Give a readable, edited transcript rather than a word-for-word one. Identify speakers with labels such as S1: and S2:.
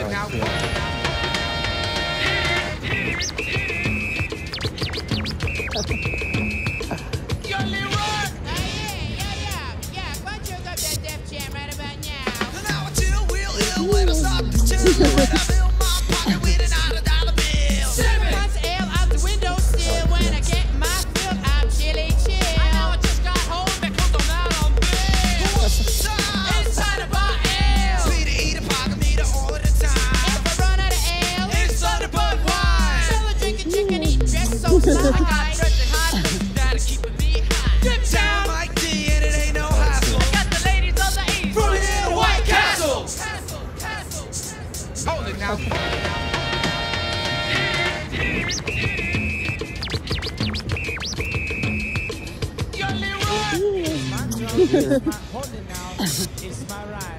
S1: it now. Yo, Leroy!
S2: Yeah. Why don't you hook up that Def Jam right about now?
S3: And now I chill real ill when I stop to chill. When I fill my pocket with an $100 bill.
S2: 7 months ale out the window still. When I get my fill, I'm chilly chill.
S1: I know I just got home because I'm out on bail.
S3: What's the time?
S2: Inside of our ale.
S3: Peter eat a pocket meter all of the time.
S2: If I run out of ale,
S3: It's Thunderbird wine.
S2: still a drinking chicken, eat dress so fly.
S1: I got fresh and hot, that is keeping me high. Good
S3: Sound
S1: town,
S3: like D and it ain't no hassle.
S1: got the ladies of the east.
S3: From here to White Castle.
S1: Hold it now. Yo, Leroy!
S4: My job is my holding now. It's my right.